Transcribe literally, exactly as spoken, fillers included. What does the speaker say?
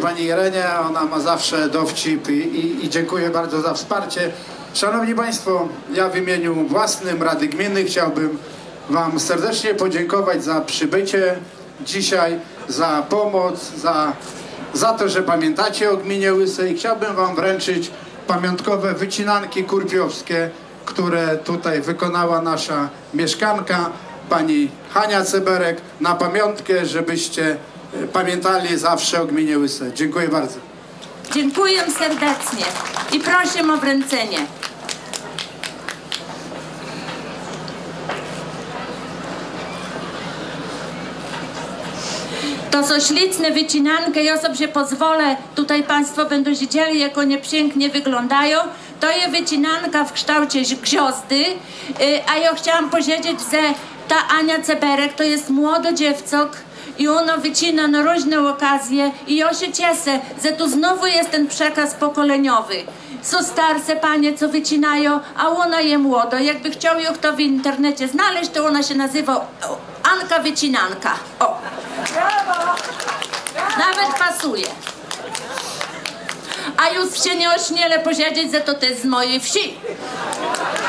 Pani Irenie, ona ma zawsze dowcip i, i, i dziękuję bardzo za wsparcie. Szanowni Państwo, ja w imieniu własnym Rady Gminy chciałbym Wam serdecznie podziękować za przybycie dzisiaj, za pomoc, za, za to, że pamiętacie o gminie Łysej. Chciałbym Wam wręczyć pamiątkowe wycinanki kurpiowskie, które tutaj wykonała nasza mieszkanka, pani Hania Ceberek, na pamiątkę, żebyście pamiętali zawsze o gminie Łysej. Dziękuję bardzo. Dziękuję serdecznie i proszę o wręczenie. To są śliczne wycinanki, ja sobie pozwolę, tutaj Państwo będą widzieli, jak one pięknie wyglądają. To jest wycinanka w kształcie gwiazdy, a ja chciałam powiedzieć, że ta Ania Ceberek to jest młoda dziewczak i ona wycina na różne okazje i ja się cieszę, że tu znowu jest ten przekaz pokoleniowy. Są starsze panie, co wycinają, a ona jest młoda. Jakby chciał ją kto w internecie znaleźć, to ona się nazywa Anka Wycinanka. O. Nawet pasuje. A już się nie ośmielę powiedzieć, że to też z mojej wsi.